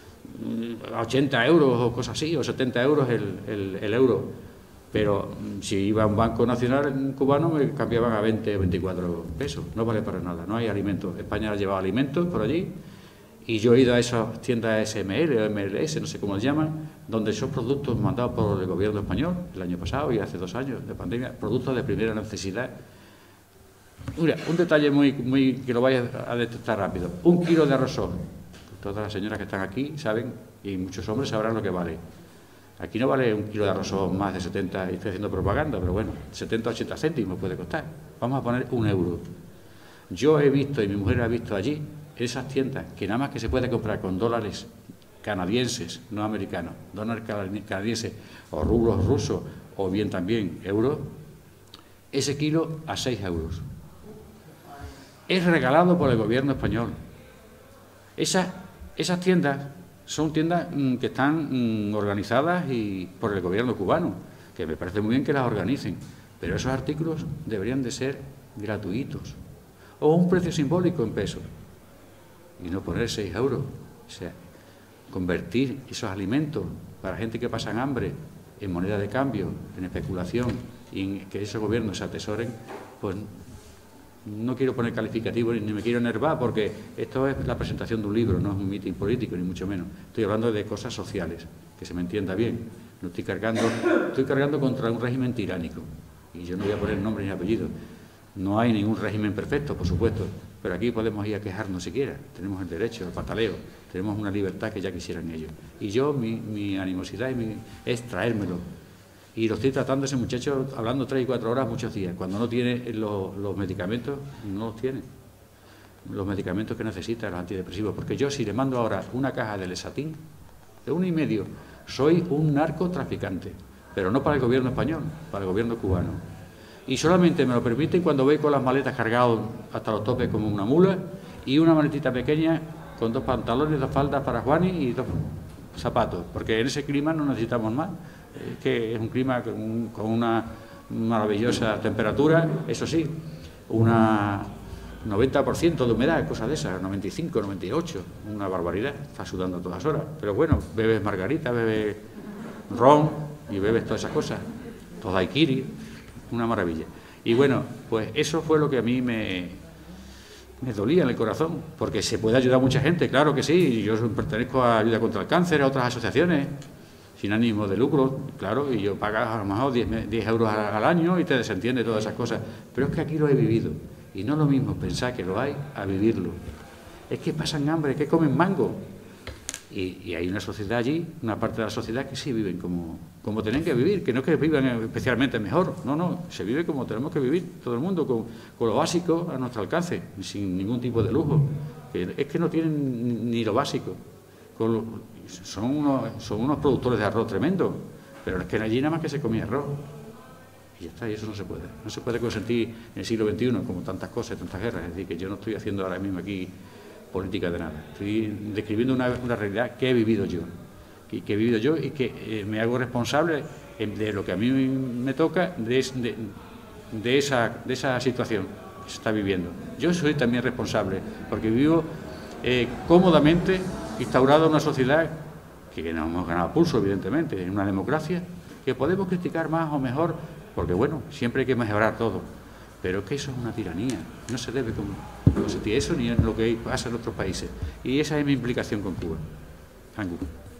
ochenta euros o cosas así, o setenta euros el, el, el euro. Pero si iba a un banco nacional cubano me cambiaban a veinte o veinticuatro pesos, no vale para nada, no hay alimentos. España ha llevado alimentos por allí y yo he ido a esas tiendas S M L o M L S, no sé cómo se llaman, donde son productos mandados por el gobierno español el año pasado y hace dos años de pandemia, productos de primera necesidad. Mira, un detalle muy, muy que lo vais a detectar rápido. Un kilo de arrozón. Todas las señoras que están aquí saben, y muchos hombres sabrán lo que vale. Aquí no vale un kilo de arrozón más de setenta, y estoy haciendo propaganda, pero bueno, setenta, ochenta céntimos puede costar. Vamos a poner un euro. Yo he visto, y mi mujer ha visto allí, esas tiendas, que nada más que se puede comprar con dólares canadienses, no americanos, dólares canadienses, o rublos rusos, o bien también euros, ese kilo a seis euros. Es regalado por el gobierno español. Esas, esas tiendas son tiendas mmm, que están mmm, organizadas y por el gobierno cubano, que me parece muy bien que las organicen, pero esos artículos deberían de ser gratuitos o un precio simbólico en pesos y no poner seis euros. O sea, convertir esos alimentos para gente que pasa hambre en moneda de cambio, en especulación, y en que esos gobiernos se atesoren, pues no quiero poner calificativo ni me quiero enervar, porque esto es la presentación de un libro, no es un mitin político, ni mucho menos. Estoy hablando de cosas sociales, que se me entienda bien. No estoy cargando, estoy cargando contra un régimen tiránico, y yo no voy a poner nombre ni apellido. No hay ningún régimen perfecto, por supuesto, pero aquí podemos ir a quejarnos siquiera. Tenemos el derecho al pataleo, tenemos una libertad que ya quisieran ellos. Y yo, mi, mi animosidad y mi, es traérmelo. Y lo estoy tratando ese muchacho, hablando tres y cuatro horas muchos días. Cuando no tiene los, los medicamentos, no los tiene. Los medicamentos que necesita, los antidepresivos. Porque yo, si le mando ahora una caja de Lesatín, de uno y medio, soy un narcotraficante. Pero no para el gobierno español, para el gobierno cubano. Y solamente me lo permiten cuando voy con las maletas cargadas hasta los topes como una mula y una maletita pequeña con dos pantalones, dos faldas para Juani y dos zapatos, porque en ese clima no necesitamos más. Es que es un clima con, un, con una maravillosa temperatura, eso sí, una noventa por ciento de humedad, cosas de esas, noventa y cinco, noventa y ocho, una barbaridad, está sudando a todas horas. Pero bueno, bebes margarita, bebes ron y bebes todas esas cosas, todo daiquiri, una maravilla. Y bueno, pues eso fue lo que a mí me, me dolía en el corazón, porque se puede ayudar a mucha gente, claro que sí. Yo pertenezco a Ayuda contra el Cáncer, a otras asociaciones sin ánimo de lucro, claro, y yo pago a lo mejor diez euros al año y te desentiende todas esas cosas. Pero es que aquí lo he vivido, y no es lo mismo pensar que lo hay a vivirlo. Es que pasan hambre, es que comen mango. Y, y hay una sociedad allí, una parte de la sociedad que sí viven como, como tienen que vivir, que no es que vivan especialmente mejor, no, no, se vive como tenemos que vivir todo el mundo, con, con lo básico a nuestro alcance, sin ningún tipo de lujo. Que es que no tienen ni lo básico. Con lo, son, unos, son unos productores de arroz tremendo, pero es que allí nada más que se comía arroz. Y ya está, y eso no se puede. No se puede consentir en el siglo veintiuno, como tantas cosas, tantas guerras. Es decir, que yo no estoy haciendo ahora mismo aquí política de nada. Estoy describiendo una, una realidad que he vivido yo, que, que he vivido yo y que eh, me hago responsable de lo que a mí me toca, de, de, de, esa, de esa situación que se está viviendo. Yo soy también responsable, porque vivo eh, cómodamente instaurado en una sociedad que no hemos ganado pulso, evidentemente, en una democracia, que podemos criticar más o mejor, porque bueno, siempre hay que mejorar todo, pero es que eso es una tiranía, no se debe consentir eso ni en lo que pasa en otros países, y esa es mi implicación con Cuba. Angu.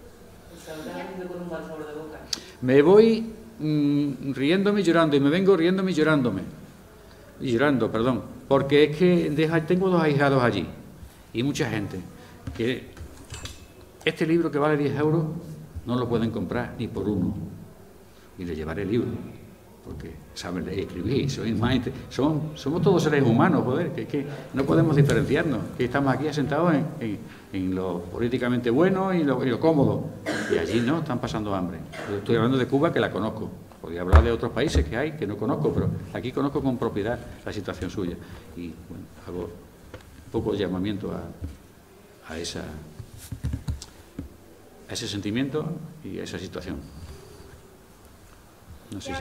Me voy mmm, riéndome y llorando, y me vengo riéndome y llorándome, y llorando, perdón, porque es que deja, tengo dos ahijados allí, y mucha gente, que este libro que vale diez euros no lo pueden comprar ni por uno, y le llevaré el libro, porque saben leer y escribir, son más, son, somos todos seres humanos, joder, que, que no podemos diferenciarnos, que estamos aquí asentados en, en, en lo políticamente bueno y lo, y lo cómodo, y allí no, están pasando hambre. Yo estoy hablando de Cuba, que la conozco, podría hablar de otros países que hay, que no conozco, pero aquí conozco con propiedad la situación suya, y bueno, hago un poco de llamamiento a, a esa... a ese sentimiento y a esa situación. No sé si...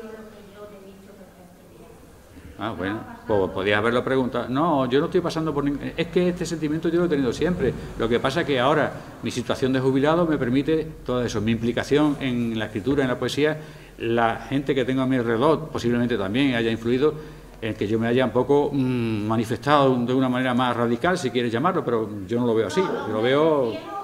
Ah, bueno, pues podías haberlo preguntado. No, yo no estoy pasando por ningún... Es que este sentimiento yo lo he tenido siempre. Lo que pasa es que ahora mi situación de jubilado me permite todo eso. Mi implicación en la escritura, en la poesía, la gente que tengo a mi alrededor posiblemente también haya influido en que yo me haya un poco mmm, manifestado de una manera más radical, si quieres llamarlo, pero yo no lo veo así. Yo lo veo...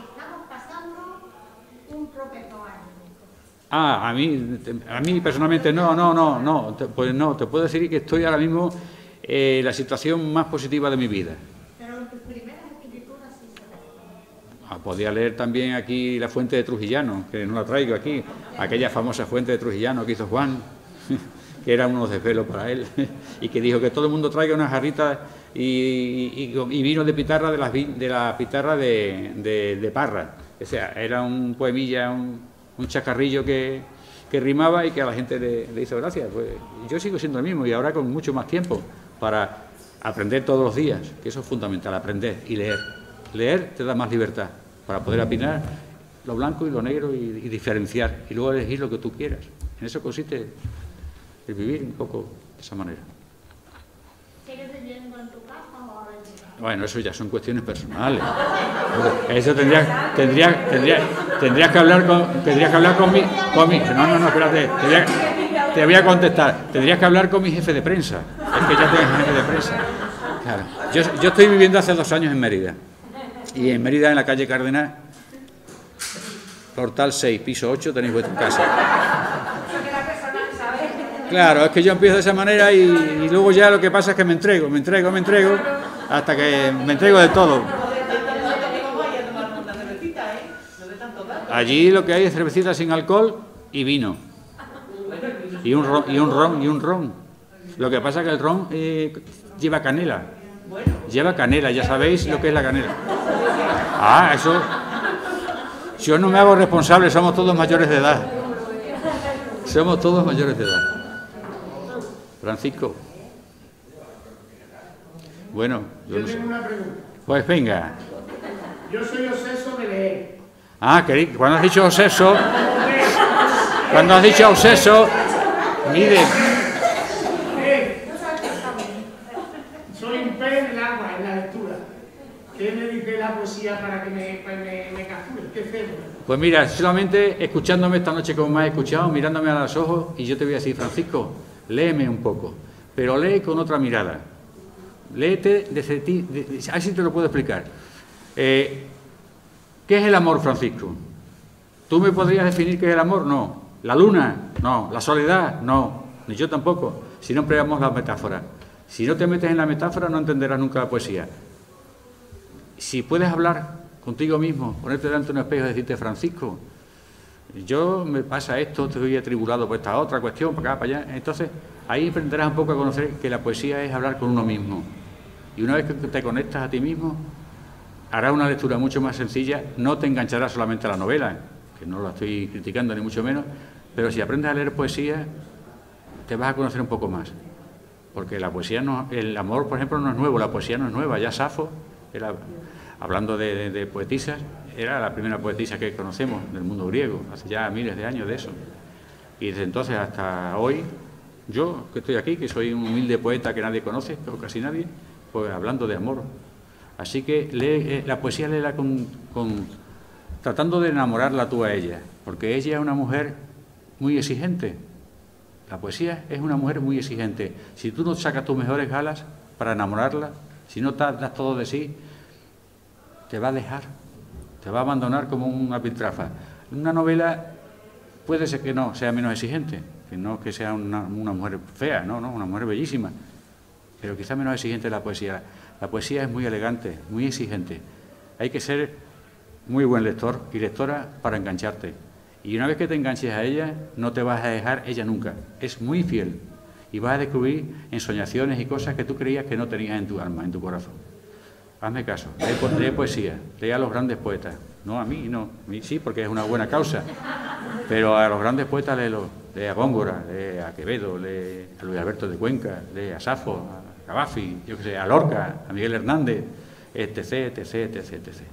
Ah, a mí, a mí personalmente no, no, no, no, pues no, te puedo decir que estoy ahora mismo en eh, la situación más positiva de mi vida. Pero en tus primeras escrituras sí se ve. Ah, podía leer también aquí la fuente de Trujillano, que no la traigo aquí, aquella famosa fuente de Trujillano que hizo Juan, que era unos desvelos para él, y que dijo que todo el mundo traiga unas jarritas y, y, y vino de pitarra de la, de la pitarra de, de, de Parra. O sea, era un poemilla, un... un chacarrillo que, que rimaba y que a la gente le, le hizo gracia. Pues yo sigo siendo el mismo y ahora con mucho más tiempo para aprender todos los días, que eso es fundamental, aprender y leer. Leer te da más libertad para poder opinar lo blanco y lo negro y, y diferenciar y luego elegir lo que tú quieras. En eso consiste el vivir un poco de esa manera. ¿Sigues viviendo en tu casa o ahora en tu casa? Bueno, eso ya son cuestiones personales. Eso tendrías, tendrías, tendrías, tendrías que hablar con, tendrías que hablar con mi, con mi, no, no, no, espérate, tendrías, te voy a contestar. Tendrías que hablar con mi jefe de prensa. Es que ya tienes jefe de prensa. Claro. Yo, yo estoy viviendo hace dos años en Mérida. Y en Mérida, en la calle Cárdenas, portal seis, piso ocho, tenéis vuestra casa. Claro, es que yo empiezo de esa manera y, y luego ya lo que pasa es que me entrego, me entrego, me entrego, hasta que me entrego de todo. Allí lo que hay es cervecita sin alcohol y vino. Y un ron, y un ron, y un ron. Lo que pasa es que el ron eh, lleva canela. Lleva canela, ya sabéis lo que es la canela. Ah, eso... Yo no me hago responsable, somos todos mayores de edad. Somos todos mayores de edad. Francisco. Bueno, yo, yo no sé. tengo una pregunta. Pues venga. Yo soy obseso de leer. Ah, que cuando has dicho obseso, cuando has dicho obseso, mire. Soy un pez en el agua, en la lectura. ¿Qué me dice la poesía para que me, pues me, me capture? ¿Qué hacemos? Pues mira, solamente escuchándome esta noche como me has escuchado, mirándome a los ojos, y yo te voy a decir, Francisco, léeme un poco, pero lee con otra mirada. Léete desde ti, de, de, así te lo puedo explicar. Eh, ¿Qué es el amor, Francisco? ¿Tú me podrías definir qué es el amor? No. ¿La luna? No. ¿La soledad? No. Ni yo tampoco, si no empleamos la metáfora. Si no te metes en la metáfora, no entenderás nunca la poesía. Si puedes hablar contigo mismo, ponerte delante de un espejo y decirte, Francisco, yo me pasa esto, estoy atribulado por esta otra cuestión, para acá, para allá. Entonces, ahí aprenderás un poco a conocer que la poesía es hablar con uno mismo. Y una vez que te conectas a ti mismo, harás una lectura mucho más sencilla, no te engancharás solamente a la novela, que no la estoy criticando ni mucho menos, pero si aprendes a leer poesía, te vas a conocer un poco más. Porque la poesía, no, el amor, por ejemplo, no es nuevo, la poesía no es nueva. Ya Safo, era, hablando de, de, de poetisas, era la primera poetisa que conocemos del mundo griego, hace ya miles de años de eso. Y desde entonces hasta hoy, yo que estoy aquí, que soy un humilde poeta que nadie conoce, o casi nadie, pues hablando de amor. Así que lee, eh, la poesía léela con, con, tratando de enamorarla tú a ella, porque ella es una mujer muy exigente. La poesía es una mujer muy exigente. Si tú no sacas tus mejores galas para enamorarla, si no te das todo de sí, te va a dejar, te va a abandonar como una piltrafa. Una novela puede ser que no sea menos exigente, que no que sea una, una mujer fea, no, no, una mujer bellísima, pero quizá menos exigente la poesía. La poesía es muy elegante, muy exigente. Hay que ser muy buen lector y lectora para engancharte. Y una vez que te enganches a ella, no te vas a dejar ella nunca. Es muy fiel. Y vas a descubrir ensoñaciones y cosas que tú creías que no tenías en tu alma, en tu corazón. Hazme caso, lee, lee poesía, lee a los grandes poetas. No a mí, no. A mí sí, porque es una buena causa. Pero a los grandes poetas léelo. Lee a Góngora, lee a Quevedo, lee a Luis Alberto de Cuenca, lee a Safo, a Cavafi, yo qué sé, a Lorca, a Miguel Hernández, etc, etc, etc, etcétera.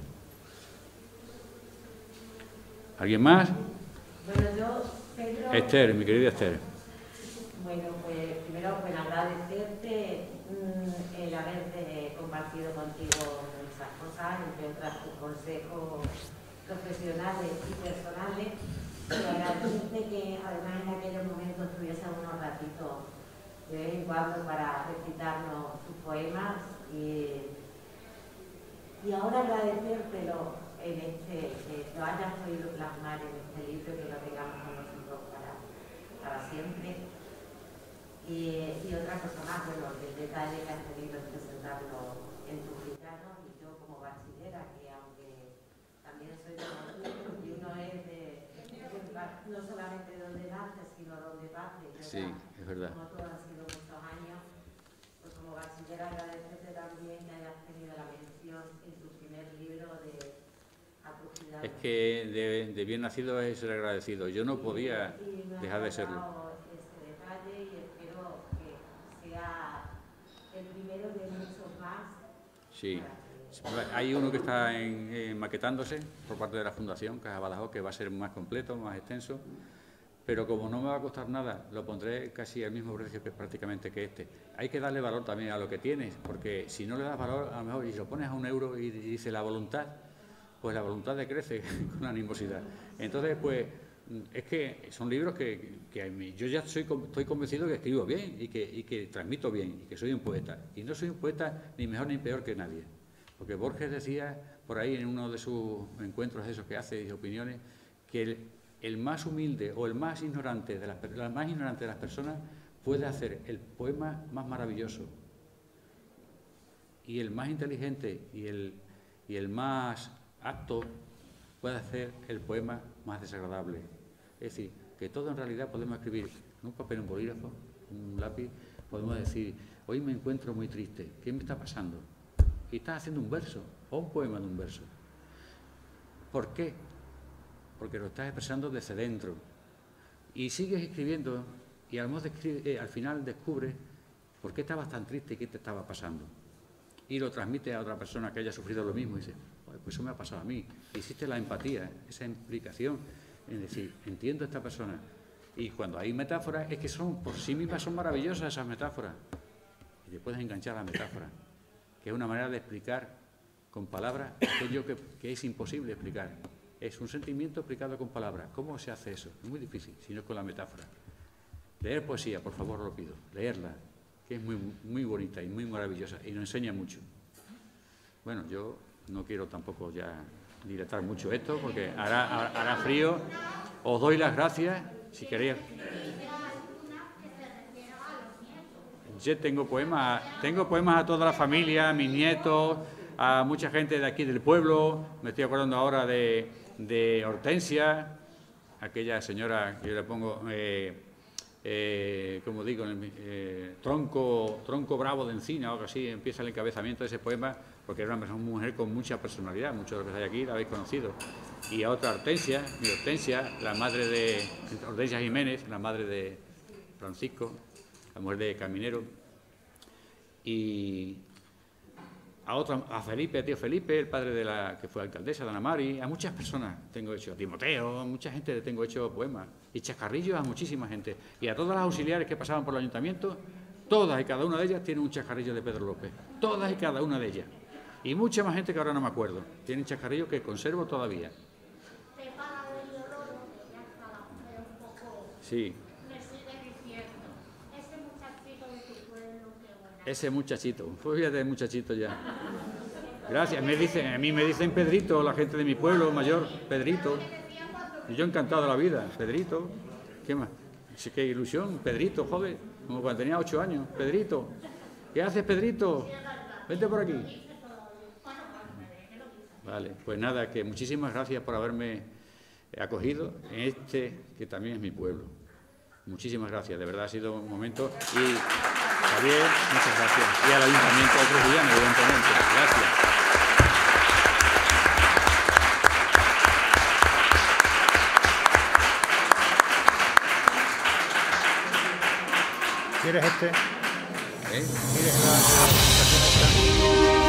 ¿Alguien más? Bueno, yo, Pedro... Esther, mi querida Esther. Bueno, pues primero, pues agradecerte mmm, el haberte compartido contigo muchas cosas, entre otras tus consejos profesionales y personales, y agradecerte que además en aquellos momentos tuviese unos ratitos de vez en cuando para recitarnos tus poemas y, y ahora agradecértelo en este, que lo hayas podido plasmar en este libro, que lo tengamos con nosotros para, para siempre. Y, y otra cosa más, bueno, el detalle que has tenido en presentarlo en tus villanos y yo como bachillera, que aunque también soy de Madrid, y uno es de, de, no solamente de donde nace, sino donde pase. Sí, es verdad. Como todo han sido muchos años, pues como bachillera agradecerte también que hayas tenido la mención en tu primer libro de Atrocidades. Es que de, de bien nacido es ser agradecido. Yo no podía y, y dejar de serlo. Ese detalle y espero que sea el primero de muchos más. Sí. Hay uno que está en, en maquetándose por parte de la Fundación Caja Badajoz, que va a ser más completo, más extenso. Pero como no me va a costar nada, lo pondré casi al mismo precio que prácticamente que este. Hay que darle valor también a lo que tienes, porque si no le das valor, a lo mejor, y lo pones a un euro y dice la voluntad, pues la voluntad decrece con la animosidad. Entonces, pues, es que son libros que, que yo ya soy, estoy convencido que escribo bien y que, y que transmito bien, y que soy un poeta. Y no soy un poeta ni mejor ni peor que nadie. Porque Borges decía, por ahí en uno de sus encuentros esos que hace y opiniones, que el, el más humilde o el más ignorante de las, la más ignorante de las personas puede hacer el poema más maravilloso, y el más inteligente y el, y el más apto puede hacer el poema más desagradable. Es decir, que todo en realidad podemos escribir en un papel, un bolígrafo, un lápiz, podemos decir, hoy me encuentro muy triste, ¿qué me está pasando? Y estás haciendo un verso o un poema de un verso. ¿Por qué? Porque lo estás expresando desde dentro. Y sigues escribiendo y al, eh, al final descubres por qué estabas tan triste y qué te estaba pasando. y lo transmite a otra persona que haya sufrido lo mismo y dice, pues eso me ha pasado a mí. Existe la empatía, esa implicación, en decir, entiendo a esta persona. Y cuando hay metáforas, es que son, por sí mismas son maravillosas esas metáforas. Y te puedes enganchar a la metáfora, que es una manera de explicar con palabras aquello que, que es imposible explicar. Es un sentimiento explicado con palabras. ¿Cómo se hace eso? Es muy difícil, si no es con la metáfora. Leer poesía, por favor, lo pido. Leerla, que es muy, muy bonita y muy maravillosa y nos enseña mucho. Bueno, yo no quiero tampoco ya dilatar mucho esto porque hará, hará frío. Os doy las gracias, si queréis. Yo tengo poemas, tengo poemas a toda la familia, a mis nietos, a mucha gente de aquí del pueblo. Me estoy acordando ahora de, de Hortensia, aquella señora que yo le pongo, eh, eh, como digo, eh, tronco, tronco bravo de encina, o algo así, empieza el encabezamiento de ese poema, porque era una mujer con mucha personalidad, muchos de los que estáis aquí la habéis conocido. Y a otra Hortensia, mi Hortensia, la madre de Hortensia Jiménez, la madre de Francisco, la mujer de Caminero, y a otra, a Felipe, a tío Felipe, el padre de la que fue alcaldesa de Ana Mari, a muchas personas tengo hecho, a Timoteo, a mucha gente le tengo hecho poemas, y chascarrillos a muchísima gente, y a todas las auxiliares que pasaban por el ayuntamiento, todas y cada una de ellas tienen un chascarrillo de Pedro López, todas y cada una de ellas, y mucha más gente que ahora no me acuerdo, tienen chascarrillos que conservo todavía. Sí. Ese muchachito, pues fíjate, muchachito ya. Gracias, me dicen, a mí me dicen Pedrito, la gente de mi pueblo mayor, Pedrito. Y yo encantado de la vida, Pedrito. ¿Qué más? Qué ilusión, Pedrito, joven, como cuando tenía ocho años. Pedrito, ¿qué haces, Pedrito? Vente por aquí. Vale, pues nada, que muchísimas gracias por haberme acogido en este, que también es mi pueblo. Muchísimas gracias, de verdad ha sido un momento. Y Javier, muchas gracias. Y al Ayuntamiento de Trujillano, evidentemente. Gracias. ¿Quieres este? ¿Eh? ¿Quieres la, la presentación esta?